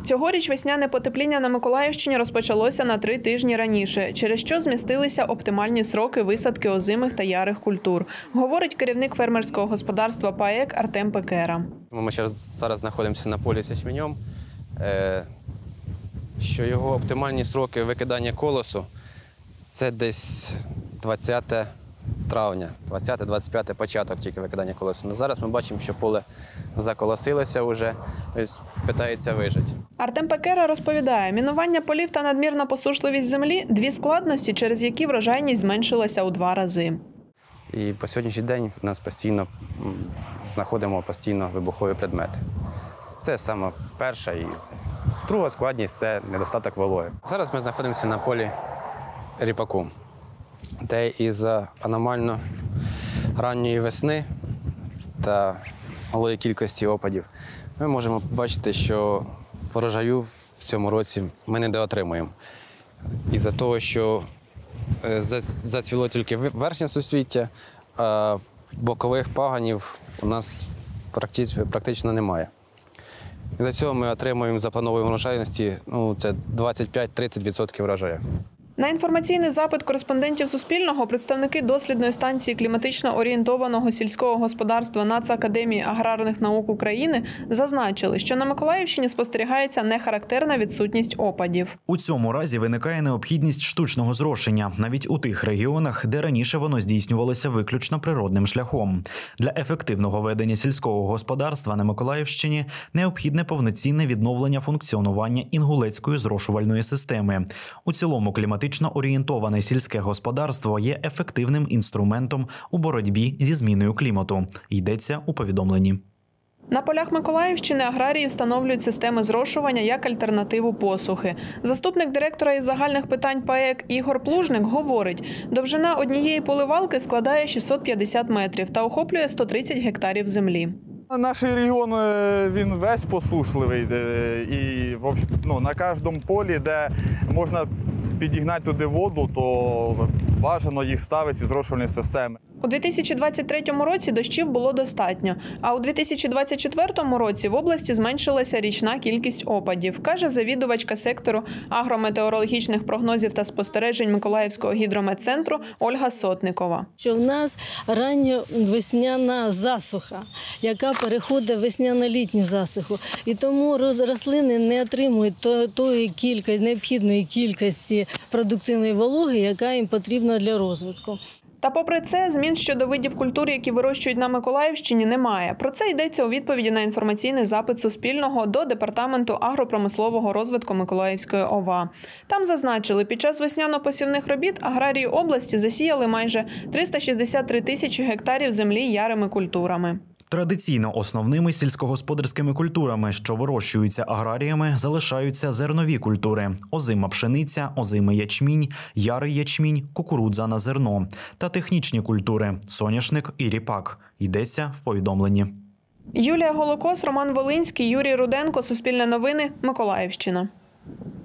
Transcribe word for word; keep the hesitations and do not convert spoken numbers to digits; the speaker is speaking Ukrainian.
Цьогоріч весняне потепління на Миколаївщині розпочалося на три тижні раніше, через що змістилися оптимальні сроки висадки озимих та ярих культур, говорить керівник фермерського господарства ПАЕК Артем Пекера. Ми зараз знаходимося на полі з ячменем, що його оптимальні сроки викидання колосу – це десь двадцяте травня, двадцяте-двадцять п'яте початок тільки викидання колосу. Но зараз ми бачимо, що поле заколосилося вже, тобто питається вижити. Артем Пекера розповідає, мінування полів та надмірна посушливість землі – дві складності, через які врожайність зменшилася у два рази. І по сьогоднішній день в нас постійно знаходимо постійно вибухові предмети. Це саме перша і друга складність – це недостаток вологи. Зараз ми знаходимося на полі ріпаку, де із-за аномально ранньої весни та малої кількості опадів ми можемо побачити, що врожаю в цьому році ми недоотримуємо. Із-за того, що зацвіло тільки верхнє суцвіття, а бокових паганів у нас практично немає. Із-за цього ми отримуємо запланованої врожайності, ну, це двадцять п'ять - тридцять відсотків врожаю. На інформаційний запит кореспондентів Суспільного представники дослідної станції кліматично орієнтованого сільського господарства Нацакадемії аграрних наук України зазначили, що на Миколаївщині спостерігається нехарактерна відсутність опадів. У цьому разі виникає необхідність штучного зрошення, навіть у тих регіонах, де раніше воно здійснювалося виключно природним шляхом. Для ефективного ведення сільського господарства на Миколаївщині необхідне повноцінне відновлення функціонування інгулецької зрошувальної системи. У цілому кліматично орієнтоване сільське господарство є ефективним інструментом у боротьбі зі зміною клімату, йдеться у повідомленні. На полях Миколаївщини аграрії встановлюють системи зрошування як альтернативу посухи. Заступник директора із загальних питань ПАЕК Ігор Плужник говорить, довжина однієї поливалки складає шістсот п'ятдесят метрів та охоплює сто тридцять гектарів землі. Наш регіон, він весь посушливий і ну, на кожному полі, де можна підігнати туди воду, то бажано їх ставити ці зрошувальні системи. У дві тисячі двадцять третьому році дощів було достатньо, а у дві тисячі двадцять четвертому році в області зменшилася річна кількість опадів, каже завідувачка сектору агрометеорологічних прогнозів та спостережень Миколаївського гідрометцентру Ольга Сотникова. Що в нас ранньовесняна засуха, яка переходить в весняно-літню засуху. І тому рослини не отримують тої кількості, необхідної кількості продуктивної вологи, яка їм потрібна для розвитку. Та попри це, змін щодо видів культур, які вирощують на Миколаївщині, немає. Про це йдеться у відповіді на інформаційний запит Суспільного до Департаменту агропромислового розвитку Миколаївської ОВА. Там зазначили, під час весняно-посівних робіт аграрії області засіяли майже триста шістдесят три тисячі гектарів землі ярими культурами. Традиційно основними сільськогосподарськими культурами, що вирощуються аграріями, залишаються зернові культури – озима пшениця, озимий ячмінь, ярий ячмінь, кукурудза на зерно та технічні культури – соняшник і ріпак. Йдеться в повідомленні. Юлія Голокос, Роман Волинський, Юрій Руденко, Суспільне новини, Миколаївщина.